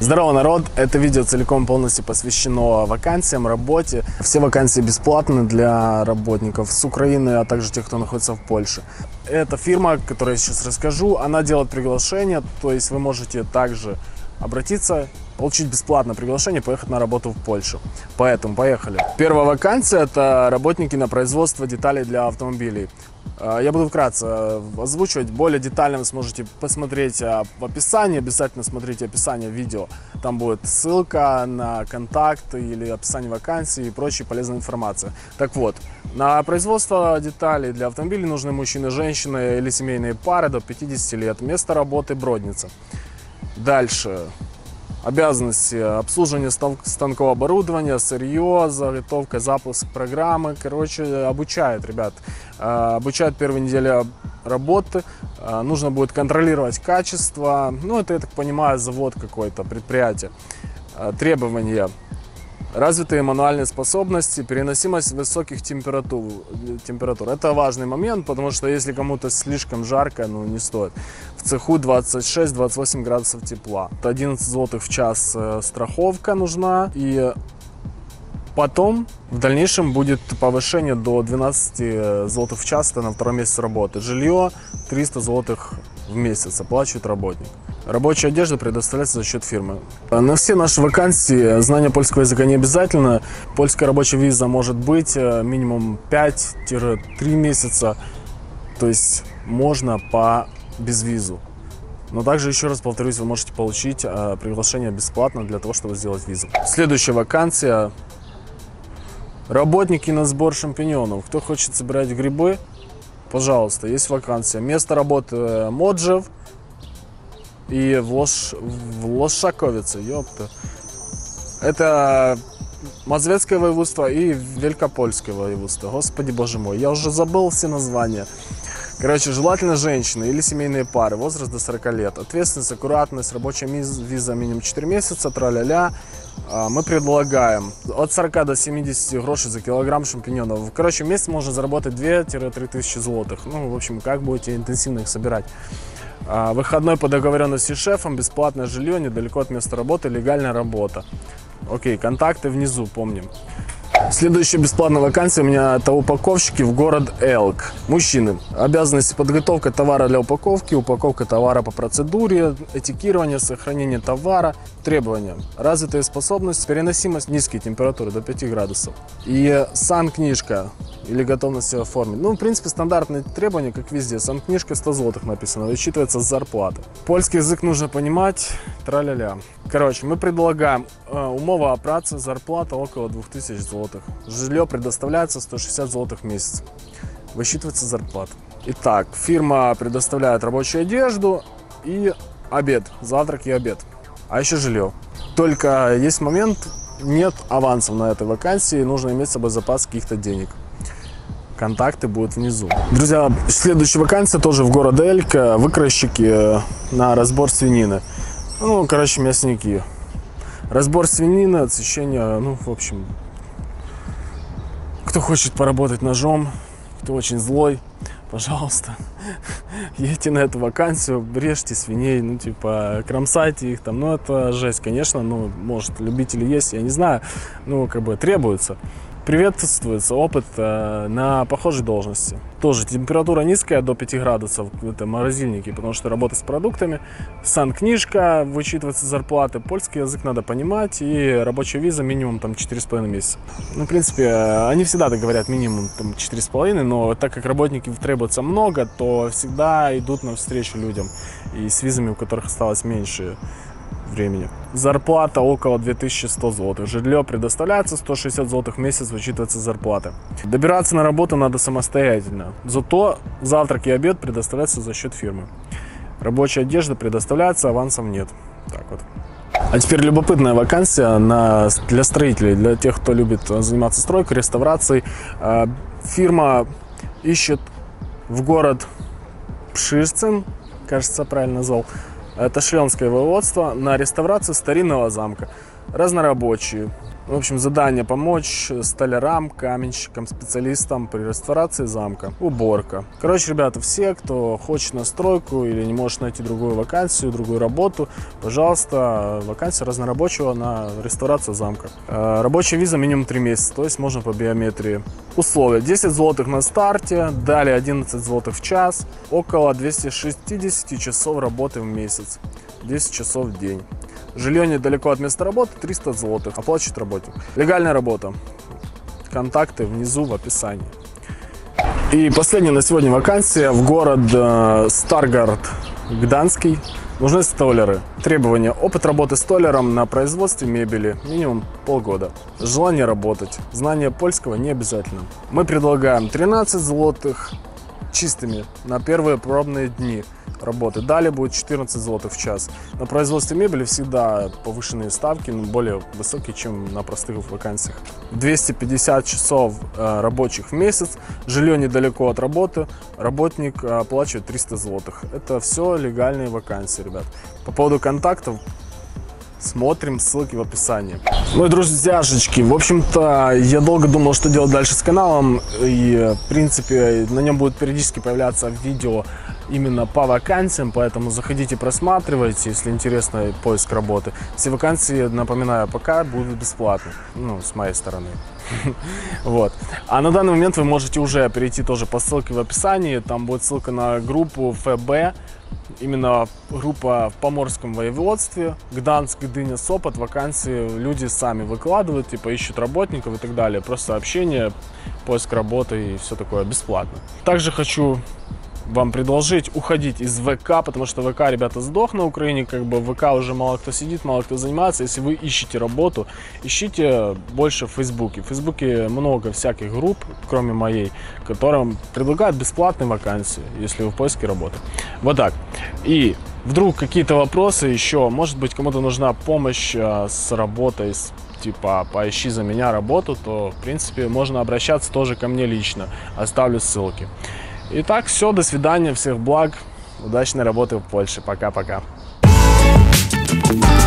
Здорово, народ! Это видео целиком полностью посвящено вакансиям, работе. Все вакансии бесплатны для работников с Украины, а также тех, кто находится в Польше. Эта фирма, о которой я сейчас расскажу, она делает приглашение, то есть вы можете также обратиться, получить бесплатное приглашение, поехать на работу в Польшу. Поэтому поехали. Первая вакансия – это работники на производство деталей для автомобилей. Я буду вкратце озвучивать, более детально вы сможете посмотреть в описании, обязательно смотрите описание видео, там будет ссылка на контакт или описание вакансии и прочая полезная информация. Так вот, на производство деталей для автомобилей нужны мужчины, женщины или семейные пары до 50 лет, место работы Бродница. Дальше. Обязанности: обслуживание станкового оборудования, сырье, заготовка, запуск программы. Короче, обучают, ребят. Обучают первые недели работы. Нужно будет контролировать качество. Ну, это, я так понимаю, завод какой-то, предприятие. Требования: развитые мануальные способности, переносимость высоких температур. Это важный момент, потому что если кому-то слишком жарко, ну не стоит. В цеху 26-28 градусов тепла. 11 злотых в час страховка нужна. И потом в дальнейшем будет повышение до 12 злотых в час, это на второй месяц работы. Жилье 300 злотых в месяц оплачивает работник. Рабочая одежда предоставляется за счет фирмы. На все наши вакансии знание польского языка не обязательно. Польская рабочая виза может быть минимум 5-3 месяца. То есть можно по безвизу. Но также, еще раз повторюсь, вы можете получить приглашение бесплатно для того, чтобы сделать визу. Следующая вакансия. Работники на сбор шампиньонов. Кто хочет собирать грибы, пожалуйста, есть вакансия. Место работы Моджев и в Лошаковице, ёпта. Это Мазовецкое воеводство и Великопольское воеводство. Господи, боже мой, я уже забыл все названия. Короче, желательно женщины или семейные пары, возраст до 40 лет. Ответственность, аккуратность, рабочая виза минимум 4 месяца, тра-ля-ля. Мы предлагаем от 40 до 70 грошей за килограмм шампиньонов. Короче, в месяц можно заработать 2-3 тысячи злотых. Ну, в общем, как будете интенсивно их собирать. Выходной по договоренности с шефом, бесплатное жилье, недалеко от места работы, легальная работа. Окей, контакты внизу, помним. Следующая бесплатная вакансия у меня — это упаковщики в город Элк. Мужчины. Обязанности: подготовка товара для упаковки, упаковка товара по процедуре, этикирование, сохранение товара. Требования: развитые способности, переносимость низкие температуры до 5 градусов. И санкнижка или готовность оформить. Ну, в принципе, стандартные требования, как везде. Санкнижка 100 злотых написано, высчитывается с зарплаты. Польский язык нужно понимать, тра-ля-ля. Короче, мы предлагаем умова о праце, зарплата около 2000 злотых. Жилье предоставляется 160 злотых в месяц. Высчитывается зарплата. Итак, фирма предоставляет рабочую одежду и обед, завтрак и обед. А еще жилье. Только есть момент: нет авансов на этой вакансии, нужно иметь с собой запас каких-то денег. Контакты будут внизу. Друзья, следующая вакансия тоже в город Эльк. Выкройщики на разбор свинины. Ну, короче, мясники. Разбор свинины, отсечение, ну, в общем, кто хочет поработать ножом, кто очень злой, пожалуйста, едьте на эту вакансию, режьте свиней, ну, типа, кромсайте их там. Ну, это жесть, конечно, ну, может, любители есть, я не знаю, ну, как бы требуется. Приветствуется опыт на похожей должности. Тоже температура низкая, до 5 градусов, это морозильники, потому что работа с продуктами. Санкнижка, вычитывается зарплаты, польский язык надо понимать и рабочая виза минимум там 4,5 месяца. Ну, в принципе, они всегда так говорят, минимум там 4,5, но так как работников требуется много, то всегда идут навстречу людям и с визами, у которых осталось меньше времени. Зарплата около 2100 злотых. Жилье предоставляется, 160 злотых в месяц вычитывается зарплата. Добираться на работу надо самостоятельно. Зато завтрак и обед предоставляются за счет фирмы. Рабочая одежда предоставляется, авансов нет. Так вот. А теперь любопытная вакансия для строителей, для тех, кто любит заниматься стройкой, реставрацией. Фирма ищет в город Пширцин, кажется, правильно назвал. Это Шленское воеводство, на реставрацию старинного замка. Разнорабочие. В общем, задание помочь столярам, каменщикам, специалистам при реставрации замка, уборка. Короче, ребята, все, кто хочет на стройку или не может найти другую вакансию, другую работу, пожалуйста, вакансия разнорабочего на реставрацию замка. Рабочая виза минимум 3 месяца, то есть можно по биометрии. Условия: 10 злотых на старте, далее 11 злотых в час, около 260 часов работы в месяц, 10 часов в день. Жилье недалеко от места работы, 300 злотых, оплачивает работник. Легальная работа. Контакты внизу в описании. И последняя на сегодня вакансия в город Старгард Гданский. Нужны столяры. Требования: опыт работы столяром на производстве мебели, минимум полгода. Желание работать. Знание польского не обязательно. Мы предлагаем 13 злотых чистыми на первые пробные дни работы. Далее будет 14 злотых в час. На производстве мебели всегда повышенные ставки, но более высокие, чем на простых вакансиях. 250 часов рабочих в месяц. Жилье недалеко от работы. Работник оплачивает 300 злотых. Это все легальные вакансии, ребят. По поводу контактов смотрим ссылки в описании. Ну и, друзьяшечки, в общем-то, я долго думал, что делать дальше с каналом. И, в принципе, на нем будут периодически появляться видео именно по вакансиям, поэтому заходите, просматривайте, если интересно поиск работы. Все вакансии, напоминаю, пока будут бесплатны, ну, с моей стороны. Вот. А на данный момент вы можете уже перейти тоже по ссылке в описании, там будет ссылка на группу ФБ, именно группа в Поморском воеводстве, Гданск, Гдыня, Сопот, вакансии люди сами выкладывают, типа ищут работников и так далее, просто сообщение, поиск работы и все такое бесплатно. Также хочу вам предложить уходить из ВК, потому что ВК, ребята, сдох на Украине, как бы в ВК уже мало кто сидит, мало кто занимается. Если вы ищете работу, ищите больше в Фейсбуке. В Фейсбуке много всяких групп, кроме моей, которым предлагают бесплатные вакансии, если вы в поиске работы. Вот так. И вдруг какие-то вопросы еще, может быть, кому-то нужна помощь с работой, типа поищи за меня работу, то, в принципе, можно обращаться тоже ко мне лично. Оставлю ссылки. Итак, все, до свидания, всех благ, удачной работы в Польше, пока-пока.